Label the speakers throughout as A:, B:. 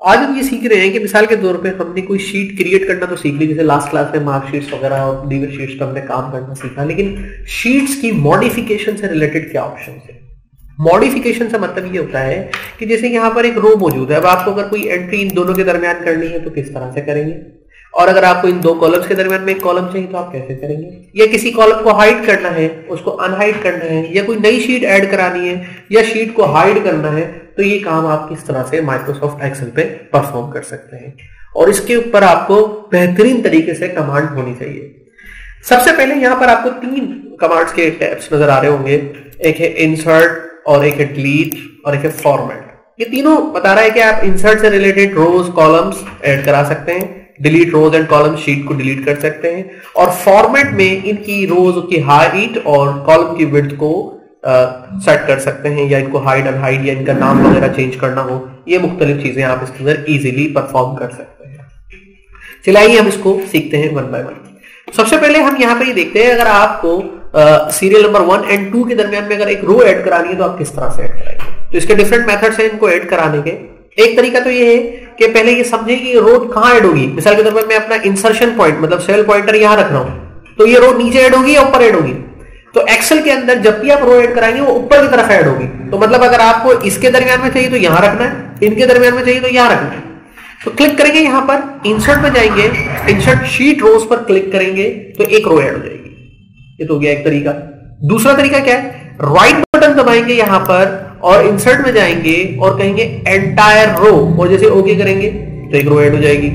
A: आज हम ये सीख रहे हैं कि मिसाल के तौर पे हमने कोई शीट क्रिएट करना तो सीख ली, जैसे लास्ट क्लास में मार्कशीट्स वगैरह और दीगर शीट्स पर हमने काम करना सीखा, लेकिन शीट्स की मॉडिफिकेशन से रिलेटेड क्या ऑप्शन है? मॉडिफिकेशन से मतलब ये होता है कि जैसे यहाँ पर एक रो मौजूद है, अब आपको अगर कोई एंट्री इन दोनों के दरमियान करनी है तो किस तरह से करेंगे, और अगर आपको इन दो कॉलम्स के दरमियान में एक कॉलम चाहिए तो आप कैसे करेंगे, या किसी कॉलम को हाइड करना है, उसको अनहाइड करना है, या कोई नई शीट ऐड करानी है, या शीट को हाइड करना है, तो ये काम आप किस तरह से माइक्रोसॉफ्ट एक्सेल पे परफॉर्म कर सकते हैं। और इसके ऊपर आपको बेहतरीन तरीके से कमांड होनी चाहिए। सबसे पहले यहां पर आपको 3 कमांड्स के टैब्स नजर आ रहे होंगे, एक है इंसर्ट और एक है डिलीट और एक है फॉर्मेट। ये तीनों बता रहा है कि आप इंसर्ट से रिलेटेड रोज कॉलम्स ऐड करा सकते हैं, delete rows and column sheet को डिलीट कर सकते हैं, और फॉर्मेट में इनकी रोज की हाइट और कॉलम की विड्थ को सेट कर सकते हैं, या इनको हाइड अनहाइड या इनका नाम वगैरह चेंज करना हो, ये मुख्तलिफ चीजें आप इसके अंदर इजीली परफॉर्म कर सकते हैं। चलिए हम इसको सीखते हैं वन बाय वन। सबसे पहले हम यहाँ पे ये देखते हैं, अगर आपको सीरियल नंबर 1 और 2 के दरमियान में अगर एक रो ऐड करानी है तो आप किस तरह से ऐड कराएंगे। तो इसके डिफरेंट मेथड्स हैं इनको ऐड कराने के। एक तरीका तो ये है कि पहले ये समझे कि रो कहां ऐड होगी। मिसाल के तौर पर मैं अपना इंसर्शन पॉइंट मतलब सेल पॉइंटर यहां रख रहा हूं, तो ये रो नीचे ऐड होगी या ऊपर ऐड होगी। तो एक्सेल के अंदर जब भी आप रो ऐड कराएंगे वो ऊपर की तरफ ऐड होगी। तो मतलब अगर आपको इसके दरमियान में चाहिए तो यहां रखना है, इनके दरमियान में चाहिए तो यहां रखना है। तो क्लिक करेंगे यहां पर, इंसर्ट में जाएंगे, इंसर्ट शीट रोज पर क्लिक करेंगे तो एक रो ऐड हो जाएगी। ये तो हो गया एक तरीका। दूसरा तरीका क्या है, राइट बटन दबाएंगे यहां पर और इंसर्ट में जाएंगे और कहेंगे एंटायर रो, और जैसे ओके करेंगे तो एक रो ऐड हो जाएगी।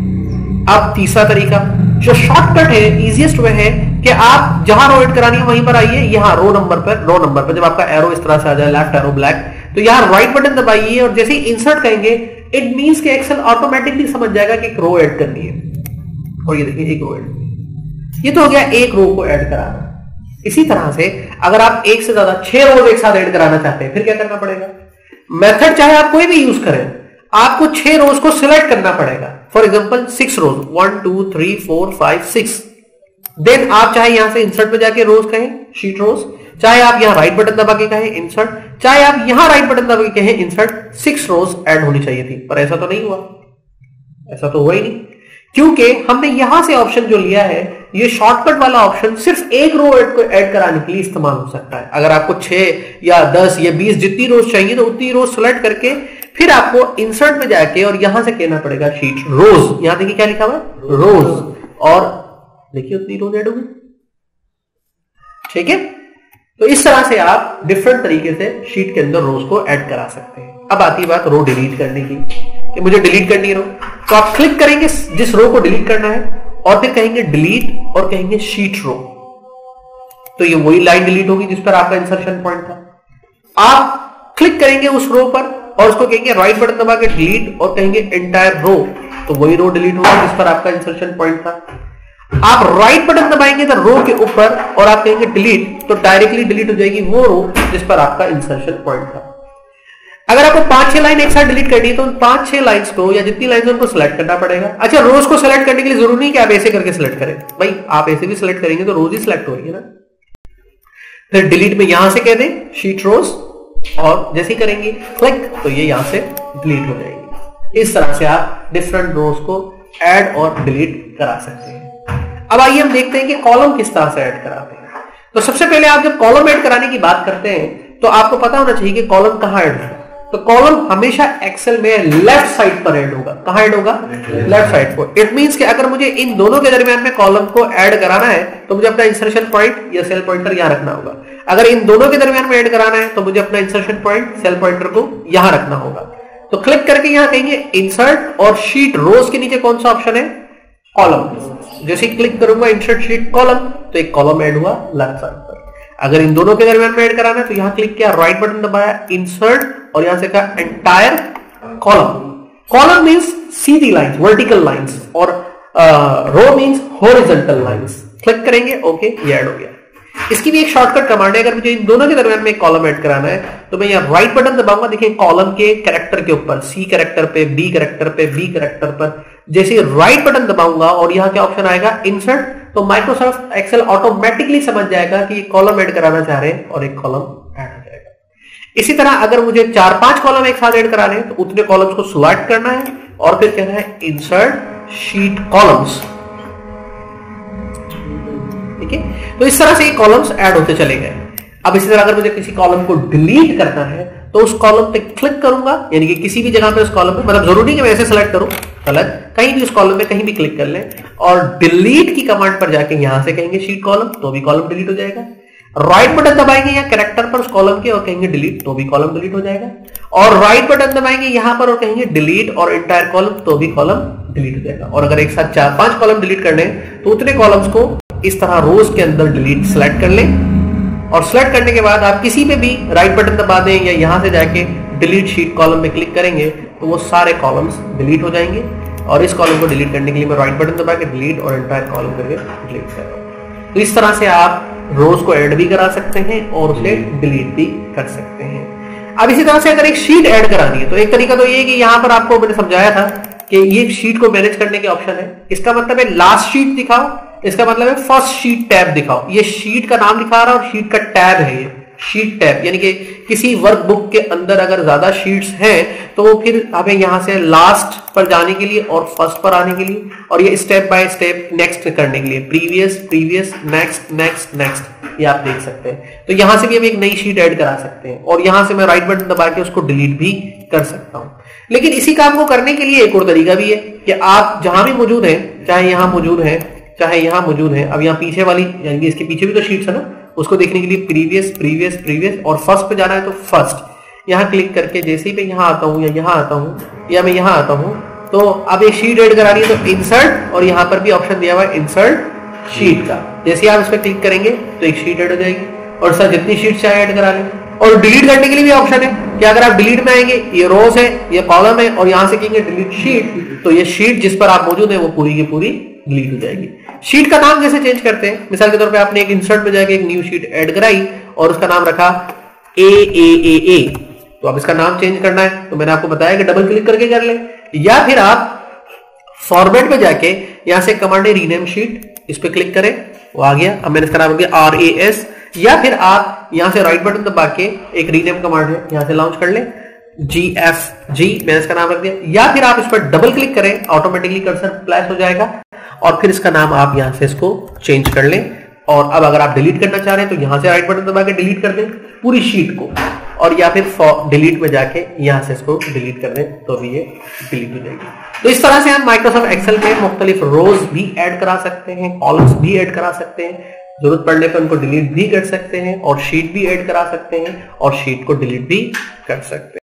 A: अब तीसरा तरीका जो शॉर्टकट है, इजीएस्ट वे है कि आप जहां रो ऐड करानी है वहीं पर आइए, यहां रो नंबर पर जब आपका एरो इस तरह से आ जाए, लेफ्ट एरो ब्लैक, तो यहां राइट बटन दबाइए और जैसे ही इंसर्ट कहेंगे इट मींस कि एक्सेल ऑटोमेटिकली समझ जाएगा कि एक रो ऐड करनी है। और ये देखिए एक रो ऐड, ये तो हो गया एक रो को ऐड कराना। इसी तरह से अगर आप एक से ज्यादा 6 रोज एक साथ ऐड कराना चाहते हैं फिर क्या करना पड़ेगा। मेथड चाहे आप कोई भी यूज करें, आपको 6 रोज को सिलेक्ट करना पड़ेगा। For example 6 rose, 1 2 3 4 5 6। देन आप चाहे यहां से इंसर्ट में जाके रोज कहें शीट रोज, चाहे आप यहां राइट बटन दबा के कहें इंसर्ट, चाहे आप यहां राइट बटन दबा के कहें इंसर्ट, 6 रोज ऐड होनी चाहिए थी, पर ऐसा तो नहीं हुआ। ऐसा तो हुआ ही नहीं, क्योंकि हमने यहां से ऑप्शन जो लिया है, ये शॉर्टकट वाला ऑप्शन सिर्फ एक रो ऐड कराने के लिए इस्तेमाल हो सकता है। अगर आपको 6 या 10 या 20 जितनी रोज चाहिए तो उतनी रोज सेलेक्ट करके फिर आपको इंसर्ट में जाके और यहां से कहना पड़ेगा शीट रोज। यहां देखिए क्या लिखा हुआ है रोज, और देखिए उतनी रोज ऐड होगी। ठीक है, तो इस तरह से आप डिफरेंट तरीके से शीट के अंदर रोज को ऐड करा सकते हैं। अब आती बात रो डिलीट करने की, कि मुझे डिलीट करनी है रो, तो आप क्लिक करेंगे जिस रो को डिलीट करना है और फिर कहेंगे डिलीट और कहेंगे शीट रो, तो ये वही लाइन डिलीट होगी जिस पर आपका इंसर्शन पॉइंट था। आप क्लिक करेंगे उस रो पर और उसको कहेंगे राइट बटन दबा के डिलीट और कहेंगे एंटायर रो, तो वही रो डिलीट होगी जिस पर आपका इंसर्शन पॉइंट था। आप राइट बटन दबाएंगे तो रो के ऊपर और आप कहेंगे डिलीट, तो डायरेक्टली डिलीट हो जाएगी वो रो जिस पर आपका इंसर्शन पॉइंट था। अगर आपको 5-6 लाइन एक साथ डिलीट करनी है तो उन 5-6 लाइंस को या जितनी लाइंस उनको सिलेक्ट करना पड़ेगा। अच्छा, रोज को सिलेक्ट करने के लिए जरूरी नहीं कि आप ऐसे करके सिलेक्ट करें, भाई आप ऐसे भी सिलेक्ट करेंगे तो रोज ही सिलेक्ट होगी ना। फिर डिलीट में यहां से कह दें शीट रोज, और जैसे ही करेंगे क्लिक तो ये यहां से डिलीट हो जाएगी। इस तरह से आप डिफरेंट रोज को ऐड और डिलीट करा सकते हैं। अब आइए हम देखते हैं कि कॉलम किस तरह से ऐड कराते हैं। तो सबसे पहले आप जब कॉलम ऐड कराने की बात करते हैं तो आपको पता होना चाहिए कि कॉलम कहां ऐड होगा। तो कॉलम हमेशा एक्सेल में लेफ्ट साइड पर ऐड होगा। कहां ऐड होगा? लेफ्ट साइड पर। इट मींस कि अगर मुझे इन दोनों के दरमियान में कॉलम को ऐड कराना है तो मुझे अपना इंसर्शन पॉइंट या सेल पॉइंटर यहां रखना होगा। अगर इन दोनों के दरमियान में ऐड कराना है तो मुझे अपना इंसर्शन पॉइंट सेल पॉइंटर को यहां रखना होगा। तो क्लिक करके यहां कहेंगे इंसर्ट और शीट रोज के नीचे कौन सा ऑप्शन है? कॉलम। जैसे क्लिक करूंगा इंसर्ट शीट कॉलम तो एक कॉलम ऐड हुआ लेफ्ट साइड पर। अगर इन दोनों के दरमियान में ऐड कराना है तो यहां क्लिक किया, राइट बटन दबाया, इंसर्ट और यहां से कहा एंटायर कॉलम। कॉलम मींस सीधी लाइंस, वर्टिकल लाइंस, और row means horizontal lines. Click करेंगे ओके, ये ऐड हो गया। इसकी भी एक शॉर्टकट कमांड है। अगर मुझे इन दोनों के दरमियान में एक कॉलम ऐड कराना है तो मैं यहां राइट बटन दबाऊंगा, देखिए कॉलम के कैरेक्टर के ऊपर, सी कैरेक्टर पे, डी कैरेक्टर पे, बी कैरेक्टर पर जैसे राइट बटन दबाऊंगा और यहां क्या ऑप्शन आएगा इंसर्ट, तो माइक्रोसॉफ्ट एक्सेल ऑटोमेटिकली समझ जाएगा कि कॉलम ऐड कराना चाह रहे हैं और एक कॉलम ऐड हो जाएगा। इसी तरह अगर मुझे 4-5 कॉलम एक साथ ऐड कराने हैं तो उतने कॉलम्स को सिलेक्ट करना है और फिर कहना है इंसर्ट शीट कॉलम्स। ठीक है, तो इस तरह से ये कॉलम्स ऐड होते चले गए। अब इसी तरह अगर मुझे किसी कॉलम को डिलीट करना है तो उस कॉलम पे क्लिक करूंगा, यानी कि किसी भी जगह पे उस कॉलम पे, मतलब जरूरी नहीं कि मैं ऐसे सेलेक्ट करूं, गलत, कहीं भी उस कॉलम पे कहीं भी क्लिक कर लें और डिलीट की कमांड पर जाके यहां से कहेंगे शीट कॉलम, तो भी कॉलम डिलीट हो जाएगा। राइट बटन दबाएंगे या कैरेक्टर पर उस कॉलम के और कहेंगे डिलीट, तो भी कॉलम डिलीट हो जाएगा। और राइट बटन दबाएंगे यहां पर और कहेंगे डिलीट और एंटायर कॉलम, तो भी कॉलम डिलीट हो जाएगा। और अगर एक साथ 4-5 कॉलम डिलीट करने तो उतने कॉलम्स को इस तरह रोज के अंदर डिलीट सेलेक्ट कर लें और सेलेक्ट करने के बाद आप किसी पे भी राइट बटन दबा दें या यहां से जाके डिलीट शीट कॉलम पे क्लिक करेंगे तो वो सारे कॉलम्स डिलीट हो जाएंगे। और इस कॉलम को डिलीट करने के लिए मैं राइट बटन दबा के डिलीट और एंटायर कॉलम करके डिलीट कर रहा हूं। तो इस तरह से आप रोज को ऐड भी करा सकते हैं और उसे डिलीट भी कर सकते हैं। अब इसी तरह से अगर एक शीट ऐड करानी है तो एक तरीका तो ये है कि यहां पर आपको मैंने समझाया था कि ये शीट को मैनेज करने के ऑप्शन है। इसका मतलब है लास्ट शीट दिखाओ, इसका मतलब है फर्स्ट शीट टैब दिखाओ। ये शीट का नाम दिखा रहा है और शीट का टैब है, ये शीट टैब, यानी कि किसी वर्कबुक के अंदर अगर ज्यादा शीट्स हैं तो फिर हमें यहां से लास्ट पर जाने के लिए और फर्स्ट पर आने के लिए और ये स्टेप बाय स्टेप नेक्स्ट करने के लिए previous previous next next next, ये आप देख सकते हैं। तो यहां से भी हम एक नई शीट ऐड करा सकते हैं और यहां से मैं राइट बटन दबा के उसको डिलीट भी कर सकता हूं। लेकिन इसी काम को करने के लिए एक और तरीका भी है कि आप जहां भी मौजूद हैं, चाहे यहां मौजूद है चाहे यहां मौजूद है, अब यहां पीछे वाली यानी कि इसके पीछे भी तो शीट्स है ना, उसको देखने के लिए प्रीवियस प्रीवियस प्रीवियस और फर्स्ट पे जाना है तो फर्स्ट, यहां क्लिक करके जैसे ही मैं यहां आता हूं या यहां आता हूं या मैं यहां आता हूं तो अब एक शीट ऐड करानी है तो इंसर्ट, और यहां पर भी ऑप्शन दिया हुआ है इंसर्ट शीट का। जैसे आप इस पर क्लिक करेंगे तो एक शीट ऐड हो जाएगी और सर जितनी शीट चाहे ऐड करा लें। और डिलीट करने के लिए भी ऑप्शन है कि अगर आप डिलीट में आएंगे, ये रोज है ये कॉलम है और यहां से कहेंगे डिलीट शीट, तो ये शीट जिस पर आप मौजूद है वो पूरी की पूरी डिलीट हो जाएगी। शीट का नाम जैसे चेंज करते हैं, मिसाल के तौर पे आपने एक इंसर्ट में जाके एक न्यू शीट ऐड कराई और उसका नाम रखा ए, तो अब इसका नाम चेंज करना है तो मैंने आपको बताया कि डबल क्लिक करके कर ले, या फिर आप फॉर्मेट पे जाके यहां से कमांड है रीनेम शीट, इस पे क्लिक करें, वो आ गया। अब मैंने इसका नाम रख दिया RAS, या फिर आप यहां से राइट बटन दबा के एक रीनेम कमांड है यहां से लॉन्च कर ले GFG, मैंने इसका नाम रख दिया। या फिर आप इस पर डबल क्लिक करें, ऑटोमेटिकली कर्सर फ्लैश हो जाएगा और फिर इसका नाम आप यहां से इसको चेंज कर लें। और अब अगर आप डिलीट करना चाह रहे हैं तो यहां से राइट बटन दबा के डिलीट कर दें पूरी शीट को, और या फिर डिलीट में जाके यहां से इसको डिलीट कर दें तो भी ये डिलीट हो जाएगी। तो इस तरह से हम माइक्रोसॉफ्ट एक्सेल पे मुख्तलिफ रोज भी ऐड करा सकते हैं, कॉलम्स भी ऐड करा सकते हैं, जरूरत पड़ने पर उनको डिलीट भी कर सकते हैं और शीट भी ऐड करा सकते हैं और शीट को डिलीट भी कर सकते हैं।